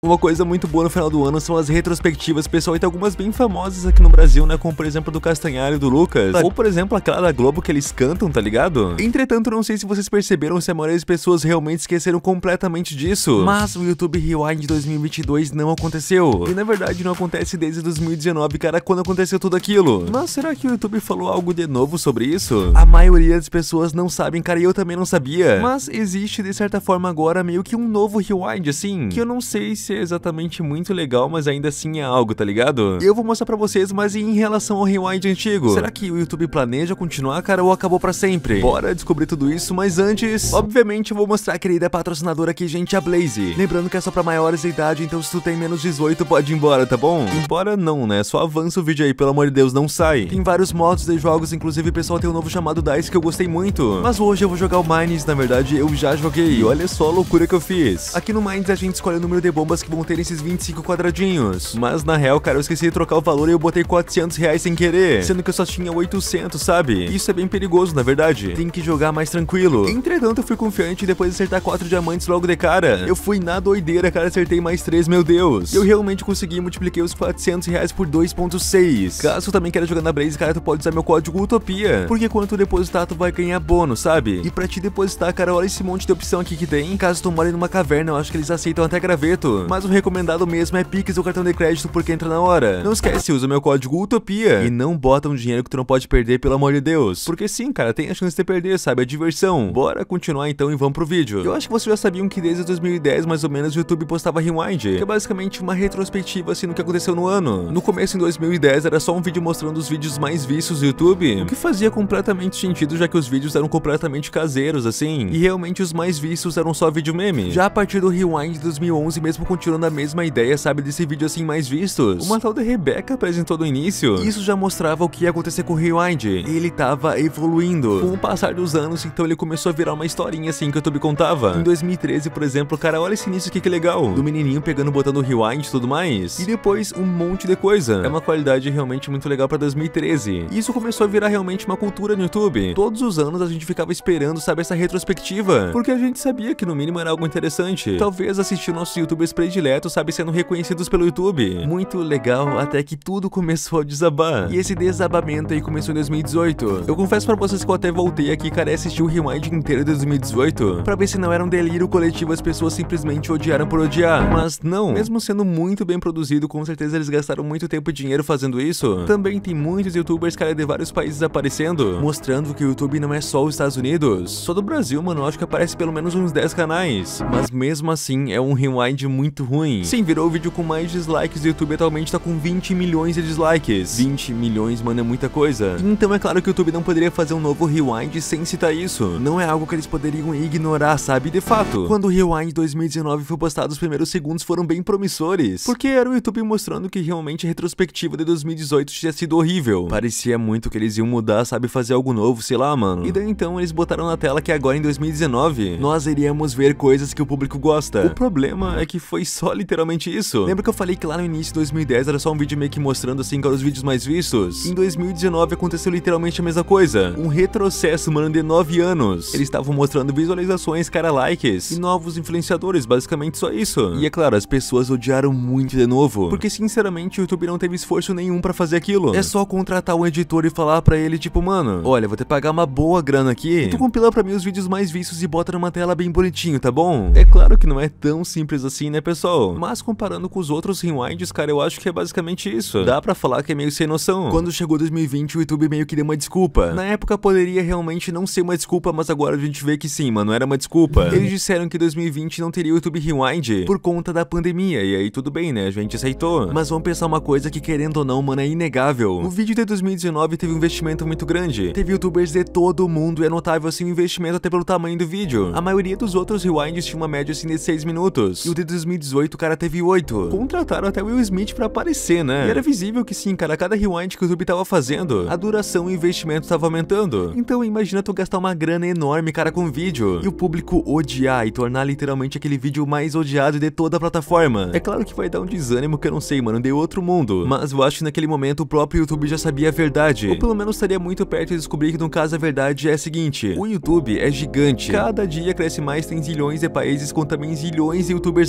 Uma coisa muito boa no final do ano são as retrospectivas, pessoal, e tem algumas bem famosas aqui no Brasil, né, como por exemplo do Castanhari e do Lucas, ou por exemplo aquela da Globo que eles cantam, tá ligado? Entretanto, não sei se vocês perceberam se a maioria das pessoas realmente esqueceram completamente disso, mas o YouTube Rewind 2022 não aconteceu, e na verdade não acontece desde 2019, cara, quando aconteceu tudo aquilo. Mas será que o YouTube falou algo de novo sobre isso? A maioria das pessoas não sabem, cara, e eu também não sabia, mas existe de certa forma agora meio que um novo Rewind, assim, que eu não sei se é exatamente muito legal, mas ainda assim é algo, tá ligado? Eu vou mostrar pra vocês, mas em relação ao Rewind antigo, será que o YouTube planeja continuar, cara, ou acabou pra sempre? Bora descobrir tudo isso, mas antes, obviamente eu vou mostrar a querida patrocinadora aqui, gente, a Blaze. Lembrando que é só pra maiores de idade, então se tu tem menos de 18 pode ir embora, tá bom? Embora não, né? Só avança o vídeo aí, pelo amor de Deus, não sai. Tem vários modos de jogos, inclusive pessoal tem um novo chamado DICE que eu gostei muito. Mas hoje eu vou jogar o Mines, na verdade eu já joguei, e olha só a loucura que eu fiz. Aqui no Mines a gente escolhe o número de bombas que vão ter esses 25 quadradinhos. Mas na real, cara, eu esqueci de trocar o valor e eu botei 400 reais sem querer, sendo que eu só tinha 800, sabe? Isso é bem perigoso, na verdade. Tem que jogar mais tranquilo. Entretanto, eu fui confiante e depois de acertar 4 diamantes logo de cara, eu fui na doideira, cara, acertei mais 3, meu Deus. Eu realmente consegui, multipliquei os 400 reais por 2.6. Caso tu também queira jogar na Blaze, cara, tu pode usar meu código Utopia, porque quando tu depositar, tu vai ganhar bônus, sabe? E pra te depositar, cara, olha esse monte de opção aqui que tem. Caso tu more numa caverna, eu acho que eles aceitam até graveto, mas o recomendado mesmo é Pix ou cartão de crédito, porque entra na hora. Não esquece, usa meu código Utopia e não bota um dinheiro que tu não pode perder, pelo amor de Deus. Porque sim, cara, tem a chance de perder, sabe? É diversão. Bora continuar então e vamos pro vídeo. Eu acho que vocês já sabiam que desde 2010, mais ou menos, o YouTube postava Rewind, que é basicamente uma retrospectiva assim no que aconteceu no ano. No começo, em 2010, era só um vídeo mostrando os vídeos mais vistos do YouTube, o que fazia completamente sentido, já que os vídeos eram completamente caseiros, assim, e realmente os mais vistos eram só vídeo meme. Já a partir do Rewind de 2011, mesmo continuando a mesma ideia, sabe, desse vídeo assim mais vistos, uma tal de Rebeca apresentou no início. Isso já mostrava o que ia acontecer com o Rewind. Ele tava evoluindo. Com o passar dos anos, então ele começou a virar uma historinha assim que o YouTube contava. Em 2013, por exemplo, cara, olha esse início aqui que legal. Do menininho pegando, botando Rewind e tudo mais. E depois um monte de coisa. É uma qualidade realmente muito legal pra 2013. E isso começou a virar realmente uma cultura no YouTube. Todos os anos a gente ficava esperando, sabe, essa retrospectiva, porque a gente sabia que no mínimo era algo interessante. Talvez assistir nossos youtubers prediletos, sabe, sendo reconhecidos pelo YouTube. Muito legal, até que tudo começou a desabar. E esse desabamento aí começou em 2018. Eu confesso pra vocês que eu até voltei aqui, cara, e assisti o Rewind inteiro de 2018, pra ver se não era um delírio coletivo, as pessoas simplesmente odiaram por odiar. Mas não, mesmo sendo muito bem produzido, com certeza eles gastaram muito tempo e dinheiro fazendo isso. Também tem muitos youtubers, cara, de vários países aparecendo, mostrando que o YouTube não é só os Estados Unidos. Só do Brasil, mano, eu acho que aparece pelo menos uns 10 canais. Mas mesmo assim, é um Rewind muito ruim. Sim, virou o vídeo com mais dislikes do YouTube, atualmente tá com 20 milhões de dislikes. 20 milhões, mano, é muita coisa. Então é claro que o YouTube não poderia fazer um novo Rewind sem citar isso. Não é algo que eles poderiam ignorar, sabe? De fato, quando o Rewind 2019 foi postado, os primeiros segundos foram bem promissores, porque era o YouTube mostrando que realmente a retrospectiva de 2018 tinha sido horrível. Parecia muito que eles iam mudar, sabe? Fazer algo novo, sei lá, mano. E daí então eles botaram na tela que agora em 2019 nós iríamos ver coisas que o público gosta. O problema é que foi só literalmente isso. Lembra que eu falei que lá no início de 2010 era só um vídeo meio que mostrando assim quais os vídeos mais vistos? Em 2019 aconteceu literalmente a mesma coisa. Um retrocesso, mano, de 9 anos. Eles estavam mostrando visualizações, cara, likes e novos influenciadores, basicamente só isso. E é claro, as pessoas odiaram muito de novo, porque sinceramente o YouTube não teve esforço nenhum pra fazer aquilo. É só contratar um editor e falar pra ele, tipo, mano, olha, vou ter que pagar uma boa grana aqui e tu compila pra mim os vídeos mais vistos e bota numa tela bem bonitinho, tá bom? É claro que não é tão simples assim, né, pessoal? Mas comparando com os outros Rewinds, cara, eu acho que é basicamente isso. Dá pra falar que é meio sem noção. Quando chegou 2020, o YouTube meio que deu uma desculpa. Na época poderia realmente não ser uma desculpa, mas agora a gente vê que sim, mano, era uma desculpa. Eles disseram que 2020 não teria o YouTube Rewind por conta da pandemia, e aí tudo bem, né, a gente aceitou. Mas vamos pensar uma coisa que, querendo ou não, mano, é inegável. O vídeo de 2019 teve um investimento muito grande. Teve youtubers de todo o mundo e é notável assim o investimento até pelo tamanho do vídeo. A maioria dos outros Rewinds tinha uma média assim de 6 minutos. E o de 2018 o cara teve 8. Contrataram até Will Smith pra aparecer, né? E era visível que sim, cara, cada Rewind que o YouTube tava fazendo, a duração e o investimento tava aumentando. Então imagina tu gastar uma grana enorme, cara, com vídeo, e o público odiar e tornar literalmente aquele vídeo mais odiado de toda a plataforma. É claro que vai dar um desânimo que eu não sei, mano, de outro mundo. Mas eu acho que naquele momento o próprio YouTube já sabia a verdade. Ou pelo menos estaria muito perto de descobrir que no caso a verdade é a seguinte: o YouTube é gigante. Cada dia cresce mais, tem zilhões de países com também zilhões de youtubers grandes.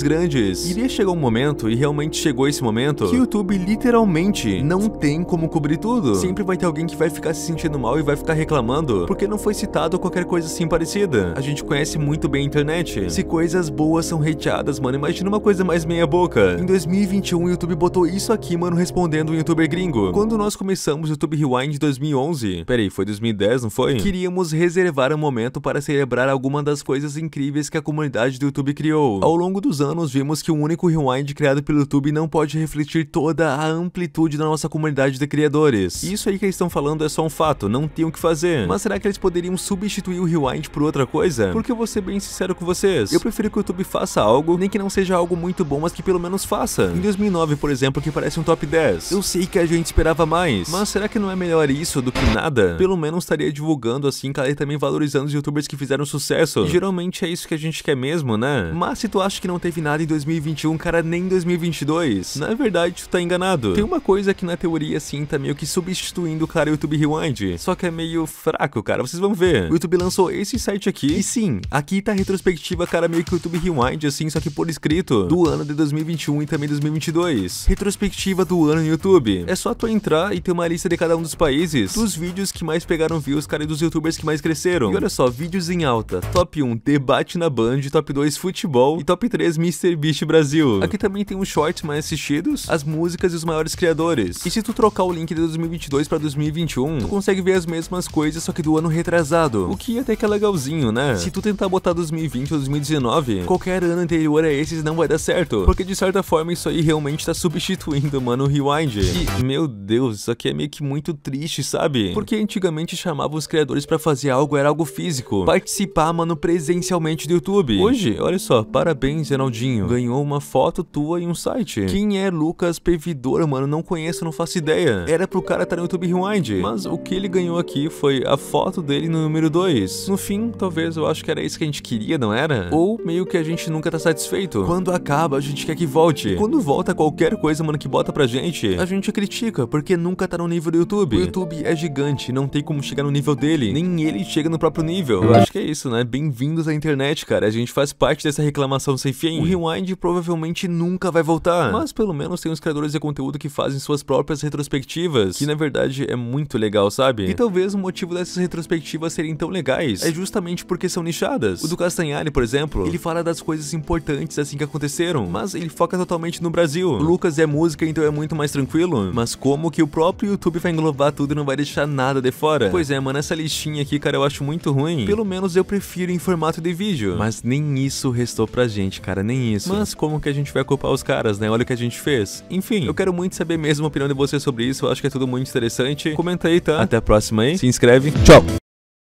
criadores. Iria chegar um momento, e realmente chegou esse momento, que o YouTube literalmente não tem como cobrir tudo. Sempre vai ter alguém que vai ficar se sentindo mal e vai ficar reclamando porque não foi citado ou qualquer coisa assim parecida. A gente conhece muito bem a internet. Se coisas boas são hateadas, mano, imagina uma coisa mais meia boca. Em 2021, o YouTube botou isso aqui, mano, respondendo um youtuber gringo. Quando nós começamos o YouTube Rewind em 2011, peraí, foi 2010, não foi? Queríamos reservar um momento para celebrar alguma das coisas incríveis que a comunidade do YouTube criou. Ao longo dos anos, vimos que um único Rewind criado pelo YouTube não pode refletir toda a amplitude da nossa comunidade de criadores. Isso aí que eles estão falando é só um fato, não tem o que fazer. Mas será que eles poderiam substituir o Rewind por outra coisa? Porque eu vou ser bem sincero com vocês, eu prefiro que o YouTube faça algo, nem que não seja algo muito bom, mas que pelo menos faça. Em 2009, por exemplo, que parece um top 10. Eu sei que a gente esperava mais, mas será que não é melhor isso do que nada? Pelo menos estaria divulgando assim, cara, e também valorizando os youtubers que fizeram sucesso. E geralmente é isso que a gente quer mesmo, né? Mas se tu acha que não teve nada em 2021, cara, nem em 2022, na verdade tu tá enganado. Tem uma coisa que na teoria assim tá meio que substituindo o cara YouTube Rewind, só que é meio fraco, cara, vocês vão ver. O YouTube lançou esse site aqui, e sim, aqui tá a retrospectiva, cara, meio que o YouTube Rewind assim, só que por escrito, do ano de 2021 e também 2022. Retrospectiva do ano no YouTube. É só tu entrar e ter uma lista de cada um dos países, dos vídeos que mais pegaram views, cara, e dos youtubers que mais cresceram. E olha só, vídeos em alta. Top 1, debate na Band, top 2, futebol, e top 3, MrBeast Brasil. Aqui também tem os shorts mais assistidos, as músicas e os maiores criadores. E se tu trocar o link de 2022 pra 2021, tu consegue ver as mesmas coisas, só que do ano retrasado. O que até que é legalzinho, né? Se tu tentar botar 2020 ou 2019, qualquer ano anterior a esses não vai dar certo. Porque de certa forma isso aí realmente tá substituindo, mano, o Rewind. E, meu Deus, isso aqui é meio que muito triste, sabe? Porque antigamente chamavam os criadores pra fazer algo, era algo físico. Participar, mano, presencialmente do YouTube. Hoje, olha só, parabéns, Ronaldinho. Ganhou uma foto tua em um site. Quem é Lucas Pevidor, mano? Não conheço, não faço ideia. Era pro cara estar no YouTube Rewind. Mas o que ele ganhou aqui foi a foto dele no número 2. No fim, talvez eu acho que era isso que a gente queria, não era? Ou meio que a gente nunca tá satisfeito. Quando acaba, a gente quer que volte. Quando volta qualquer coisa, mano, que bota pra gente, a gente critica, porque nunca tá no nível do YouTube. O YouTube é gigante, não tem como chegar no nível dele. Nem ele chega no próprio nível. Eu acho que é isso, né? Bem-vindos à internet, cara. A gente faz parte dessa reclamação sem fim. O Rewind provavelmente nunca vai voltar. Mas pelo menos tem os criadores de conteúdo que fazem suas próprias retrospectivas, que na verdade é muito legal, sabe? E talvez o motivo dessas retrospectivas serem tão legais é justamente porque são nichadas. O do Castanhari, por exemplo, ele fala das coisas importantes assim que aconteceram, mas ele foca totalmente no Brasil. O Lucas é música, então é muito mais tranquilo. Mas como que o próprio YouTube vai englobar tudo e não vai deixar nada de fora? Pois é, mano, essa listinha aqui, cara, eu acho muito ruim. Pelo menos eu prefiro em formato de vídeo. Mas nem isso restou pra gente, cara, nem isso. Mas como que a gente vai culpar os caras, né? Olha o que a gente fez. Enfim, eu quero muito saber mesmo a opinião de você sobre isso. Eu acho que é tudo muito interessante. Comenta aí, tá? Até a próxima aí. Se inscreve. Tchau!